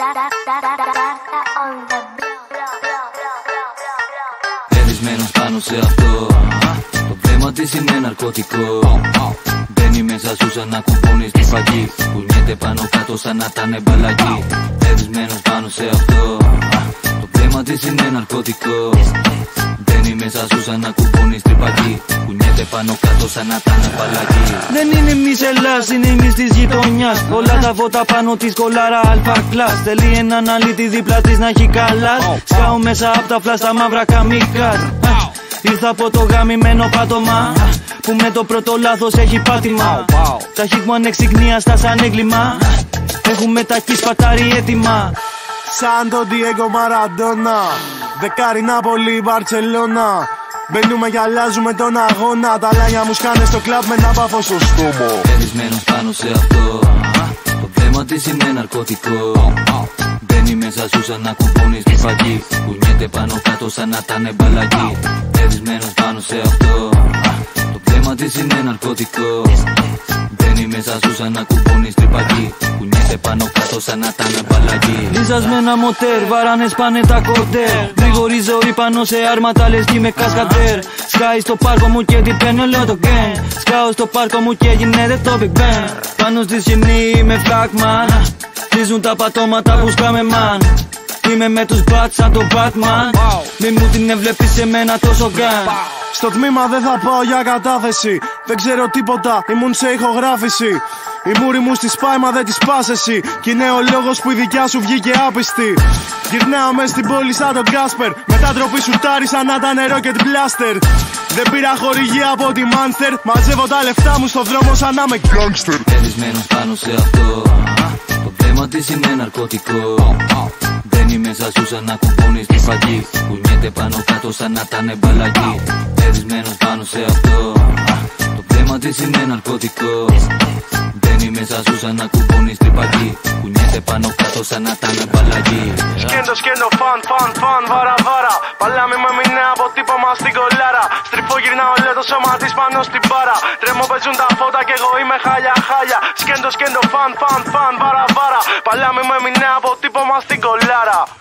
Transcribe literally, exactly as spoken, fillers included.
Ερισμένος πάνω σε αυτό. Το βλέμμα της είναι ναρκωτικό. Μπαίνει μέσα σου σαν να κουμπώνεις τη φαγή. Κουνιέται πάνω κάτω σαν να ήταν μπαλάκι. Ερισμένος πάνω σε αυτό. Το βλέμμα της είναι ναρκωτικό. Μπαίνει μέσα σου σαν να κουμπώνεις τρυπακί. Κουνιέται πάνω κάτω σαν να ήταν μπαλάκι. Δεν είναι εμείς Ελλάς, είναι εμείς της γειτονιάς. Όλα τα φώτα πάνω της κολάρα αλφα κλάς. Θέλει έναν αλήτη δίπλα της να έχει καλάς. Σκάω μέσα απ' τα φλάστα μαύρα καμικάζ. Ήρθα από το γαμημένο πάτωμα που με το πρώτο λάθος έχει πάτημα. Τα χικ μου ανεξιγνίαστα σαν έγκλημα. Έχουμε τα κι σπατάρι έτοιμα. Σαν τον Diego Maradona, δεκάρι Νάπολη, Μπαρτσελώνα. Μπαίνουμε και αλλάζουμε τον αγώνα. Τα λάνια μου σκάνε στο κλαμπ με ένα πάφο στο στόμα. Ερισμένος πάνω σε αυτό. Το βλέμμα της είναι ναρκωτικό. Μπαίνει μέσα σου σαν να κουμπώνεις τη φαγή. Κουνιέται πάνω κάτω σαν να ήταν μπαλάκι. Ερισμένος πάνω σε αυτό. Το βλέμμα της είναι ναρκωτικό. Μπαίνει μέσα σου σαν να κουμπώνεις τρυπακί. Κουνιέται πάνω κάτω σαν να ήταν μπαλάκι. Λιζασμένα μοτέρ, βαράνες πάνε τα κορτέρ. Γρήγορη ζωή πάνω σε άρματα λες κι με κασκαντέρ. Σκάει στο πάρκο μου και την παίρνω λέω το gang. Σκάω στο πάρκο μου και γίνεται το Big Bang. Πάνω στη σκηνή είμαι φλάκμαν. Χτίζουν τα πατώματα που σκάμε man. Είμαι με τους bats σαν το Batman. Μη μου την έβλεπεις σε μένα τόσο γκάν. Στο τμήμα δεν θα πάω για κατάθεση. Δεν ξέρω τίποτα, ήμουν σε ηχογράφηση. Η μούρη μου στη σπάει μα δεν τη πας εσύ. Κι είναι ο λόγος που η δικιά σου βγήκε άπιστη. Γυρνάω μες στην πόλη σαν τον Κάσπερ. Μετά ντροπή σουτάρι σαν να ήταν Rocket Blaster. Δεν πήρα χορηγία από τη Monster. Μαζεύω τα λεφτά μου στο δρόμο σαν να είμαι gangster. Ερισμένος πάνω σε αυτό. Το βλέμμα της είναι ναρκωτικό. Μπαίνει μέσα σου σαν να κουμπώνεις τη φαγή. Κουνιέται πάνω κάτω σαν να ήταν μπαλάκι. Ερισμένος πάνω σε αυτό. Το βλέμμα της είναι ναρκωτικό. Μπαίνει μέσα σου σαν να κουμπώνεις τρυπακί. Κουνιέται πάνω κάτω σαν να ήταν μπαλάκι. Σκέντο σκέντο φαν φαν φαν βάρα βάρα. Παλάμι με μηνέ αποτύπωμα στην κολάρα. Στριφό γυρνάω λέω το σώμα της πάνω στην μπάρα. Τρέμω παίζουν τα φώτα κι εγώ είμαι χάλια χάλια. Σκέντο σκέντο φαν φαν φαν βάρα βάρα. Παλάμι με μηνέ αποτύπωμα στην κολάρα.